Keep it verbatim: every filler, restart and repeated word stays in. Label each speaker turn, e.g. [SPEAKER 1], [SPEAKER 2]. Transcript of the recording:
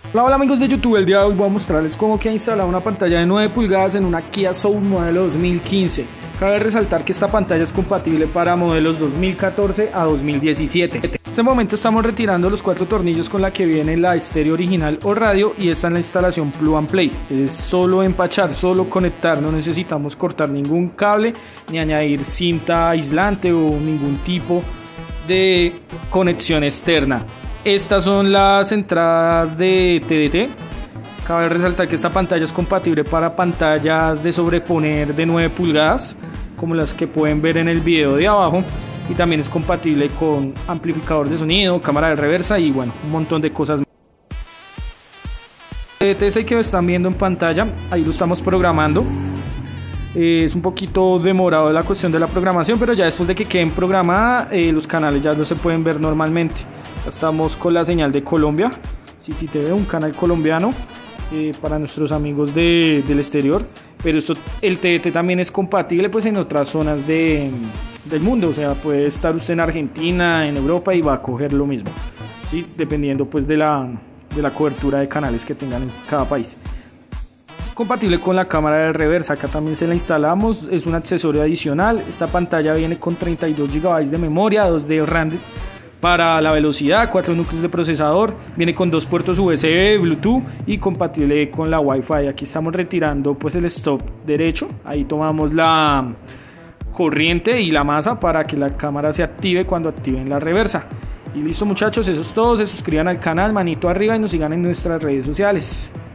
[SPEAKER 1] Hola, hola amigos de YouTube, el día de hoy voy a mostrarles cómo queda instalada una pantalla de nueve pulgadas en una Kia Soul modelo dos mil quince. Cabe resaltar que esta pantalla es compatible para modelos dos mil catorce a dos mil diecisiete. En este momento estamos retirando los cuatro tornillos con la que viene la estéreo original o radio, y esta es la instalación Plug and Play. Es solo empachar, solo conectar, no necesitamos cortar ningún cable ni añadir cinta aislante o ningún tipo de conexión externa. Estas son las entradas de T D T. Cabe resaltar que esta pantalla es compatible para pantallas de sobreponer de nueve pulgadas, como las que pueden ver en el video de abajo, y también es compatible con amplificador de sonido, cámara de reversa y bueno, un montón de cosas. T D T es el que están viendo en pantalla, ahí lo estamos programando. Eh, es un poquito demorado la cuestión de la programación, pero ya después de que queden programadas, eh, los canales ya no se pueden ver normalmente. Estamos con la señal de Colombia, City T V, un canal colombiano eh, para nuestros amigos de, del exterior, pero esto, el T D T también es compatible pues en otras zonas de, del mundo, o sea, puede estar usted en Argentina, en Europa, y va a coger lo mismo, ¿sí? Dependiendo pues de la, de la cobertura de canales que tengan en cada país. Es compatible con la cámara de reversa, acá también se la instalamos, es un accesorio adicional. Esta pantalla viene con treinta y dos gigabytes de memoria, dos de RAM para la velocidad, cuatro núcleos de procesador, viene con dos puertos U S B, Bluetooth y compatible con la Wi-Fi. Aquí estamos retirando pues el stop derecho, ahí tomamos la corriente y la masa para que la cámara se active cuando activen la reversa. Y listo muchachos, eso es todo. Se suscriban al canal, manito arriba, y nos sigan en nuestras redes sociales.